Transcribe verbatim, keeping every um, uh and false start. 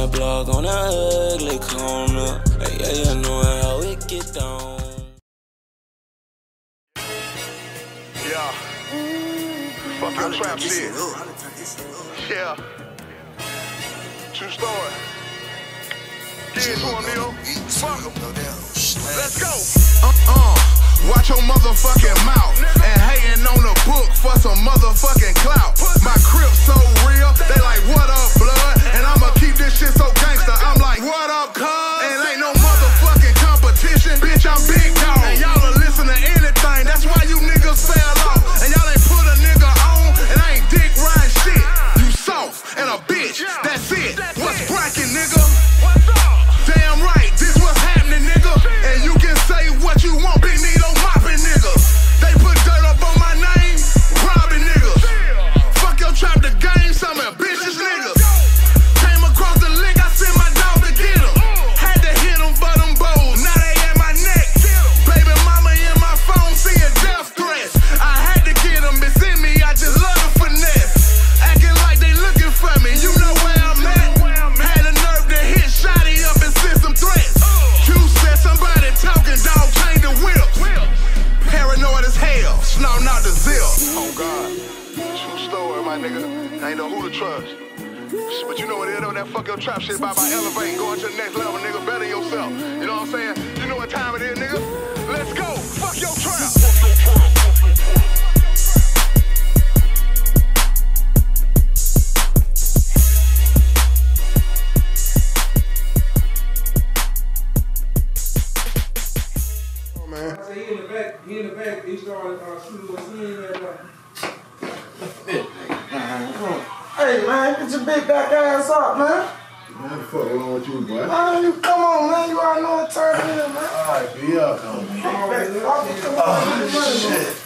that block on that ugly corner. Hey, yeah, you know how it get down. Yeah. Fuck your trap shit. Yeah. True story. Get into him, Nito. Fuck him. Let's go. Uh-uh. Watch your motherfucking mouth. And hating on the book for some motherfucking clout. My crib so real, they like, what up, blood? And I'ma keep this shit so gangster. I'm like, what up, cuz? And ain't no motherfucking competition. Bitch, I'm big dog. And y'all will listen to anything. That's why you niggas fell off. And y'all ain't put a nigga on. And I ain't dick riding shit. You soft and a bitch. That's it. What's cracking, nigga? Damn right, this what's happening, nigga. And you can say what you want, Big Nito mopping, nigga. They put dirt up on my name, robbing niggas. Fuck your trap the game, some ambitious niggas. Came across the lick, I sent my dog to get him. Had to hit him for them bowls, now they at my neck. Baby mama in my phone seeing death threats. I had to get them, it's in me, I just love the finesse. Acting like they looking for me, you know where I'm at. Had a nerve to hit Shotty up and send some threats. Q said somebody talking, dog change the whip. Paranoid as hell, snorting out the zip. Oh God, true story, my nigga. I ain't know who to trust. But you know what it is, though, that fuck your trap shit by by elevating, going to the next level, nigga. Better yourself. You know what I'm saying? You know what time it is, nigga. Let's go. Fuck your trap. I said, he in the back, he in the back, he started uh, shooting what's in there. Hey man, get your big back ass up, man. Man, fuck wrong with you, boy? Man, you come on, man. You already know what turn it is, man. Alright, be up, though, man. Come on, man. Oh, shit.